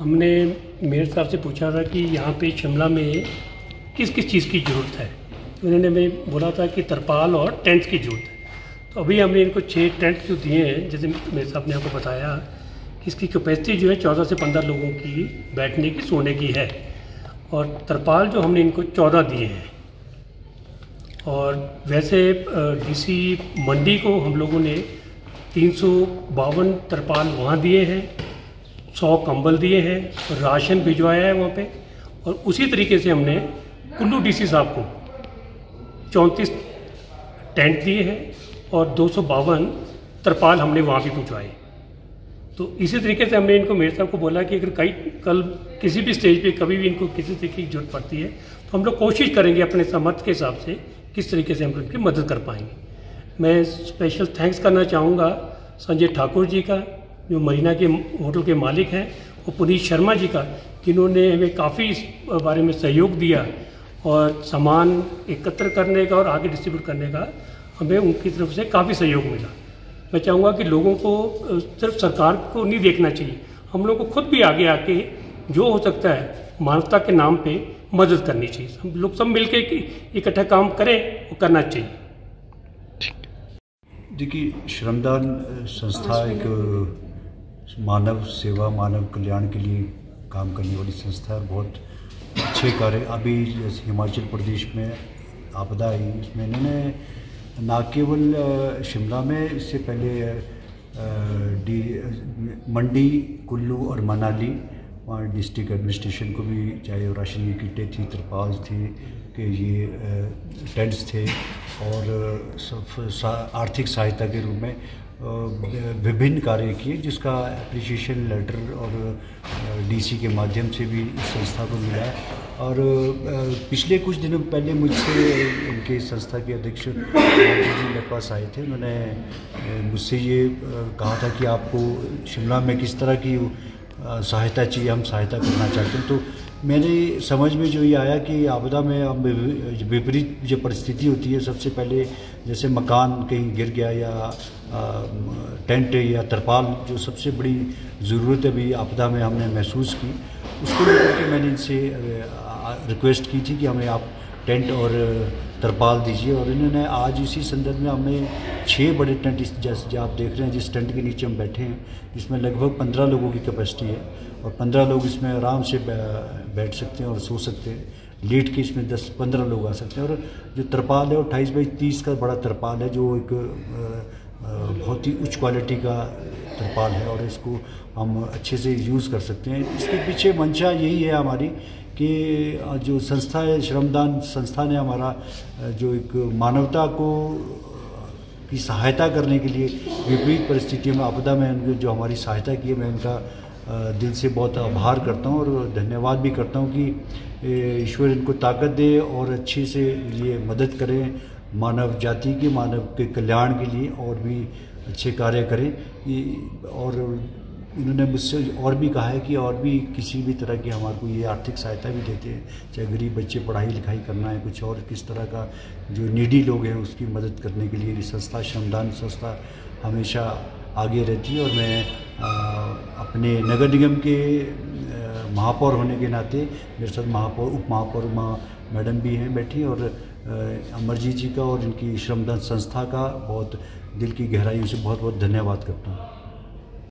हमने मेयर साहब से पूछा था कि यहाँ पे शिमला में किस किस चीज़ की ज़रूरत है, तो उन्होंने हमें बोला था कि तरपाल और टेंट की ज़रूरत है। तो अभी हमने इनको 6 टेंट जो दिए हैं, जैसे मेयर साहब ने आपको बताया, इसकी कैपेसिटी जो है 14 से 15 लोगों की बैठने की, सोने की है। और तरपाल जो हमने इनको 14 दिए हैं। और वैसे डीसी मंडी को हम लोगों ने 352 तरपाल वहाँ दिए हैं, 100 कंबल दिए हैं, राशन भिजवाया है वहाँ पे। और उसी तरीके से हमने कुल्लू डीसी साहब को 34 टेंट दिए हैं और 252 तरपाल हमने वहाँ भी भिजवाए। तो इसी तरीके से हमने इनको मेयर साहब को बोला कि अगर कल किसी भी स्टेज पे कभी भी इनको किसी तरीके की जरूरत पड़ती है तो हम लोग कोशिश करेंगे अपने सामर्थ्य के हिसाब से किस तरीके से हम उनकी मदद कर पाएंगे। मैं स्पेशल थैंक्स करना चाहूँगा संजय ठाकुर जी का, जो मरीना के होटल के मालिक हैं, और पुनीत शर्मा जी का, जिन्होंने हमें काफ़ी इस बारे में सहयोग दिया और सामान एकत्र करने का और आगे डिस्ट्रीब्यूट करने का हमें उनकी तरफ से काफ़ी सहयोग मिला। मैं चाहूँगा कि लोगों को सिर्फ सरकार को नहीं देखना चाहिए, हम लोग को खुद भी आगे आके जो हो सकता है मानवता के नाम पे मदद करनी चाहिए। हम लोग सब मिलके इकट्ठा काम करें और करना चाहिए। देखिए, श्रमदान संस्था एक मानव सेवा, मानव कल्याण के लिए काम करने वाली संस्था है। बहुत अच्छे कार्य, अभी जैसे हिमाचल प्रदेश में आपदा आई, इसमें इन्होंने ना केवल शिमला में, इससे पहले मंडी, कुल्लू और मनाली, वहाँ डिस्ट्रिक्ट एडमिनिस्ट्रेशन को भी, चाहे वो राशन की किटें थी, तरपाल थी, कि ये टेंट्स थे, और आर्थिक सहायता के रूप में विभिन्न कार्य किए, जिसका एप्रिसिएशन लेटर और डीसी के माध्यम से भी इस संस्था को मिला है। और पिछले कुछ दिनों पहले मुझसे इनके संस्था के अध्यक्ष जी मेरे पास आए थे। उन्होंने मुझसे ये कहा था कि आपको शिमला में किस तरह की सहायता चाहिए, हम सहायता करना चाहते हैं। तो मेरी समझ में जो ये आया कि आपदा में अब विपरीत जो परिस्थिति होती है, सबसे पहले जैसे मकान कहीं गिर गया या टेंट या तरपाल, जो सबसे बड़ी ज़रूरत अभी आपदा में हमने महसूस की, उसको लेकर के मैंने इनसे रिक्वेस्ट की थी कि हमें आप टेंट और तरपाल दीजिए। और इन्होंने आज इसी संदर्भ में हमें 6 बड़े टेंट, जैसे आप देख रहे हैं जिस टेंट के नीचे हम बैठे हैं, इसमें लगभग 15 लोगों की कैपेसिटी है और 15 लोग इसमें आराम से बैठ सकते हैं और सो सकते हैं। लेट के इसमें 10-15 लोग आ सकते हैं। और जो तरपाल है वो 28 बाई 30 का बड़ा तरपाल है, जो एक बहुत ही उच्च क्वालिटी का तरपाल है और इसको हम अच्छे से यूज़ कर सकते हैं। इसके पीछे मंशा यही है हमारी कि जो संस्था है, श्रमदान संस्था ने हमारा जो एक मानवता को की सहायता करने के लिए विपरीत परिस्थितियों में, आपदा में उनकी जो हमारी सहायता की है, मैं उनका दिल से बहुत आभार करता हूँ और धन्यवाद भी करता हूँ कि ईश्वर इनको ताकत दे और अच्छे से ये मदद करें मानव जाति की, मानव के कल्याण के लिए और भी अच्छे कार्य करें। और इन्होंने मुझसे और भी कहा है कि और भी किसी भी तरह की हमारे को ये आर्थिक सहायता भी देते हैं, चाहे गरीब बच्चे पढ़ाई लिखाई करना है, कुछ और किस तरह का जो नीडी लोग हैं उसकी मदद करने के लिए ये संस्था, श्रमदान संस्था, हमेशा आगे रहती है। और मैं अपने नगर निगम के महापौर होने के नाते, मेरे साथ महापौर, उप महापौर मैडम भी हैं बैठी, और अमरजीत जी का और इनकी श्रमदान संस्था का बहुत दिल की गहराइयों से बहुत बहुत धन्यवाद करता हूँ।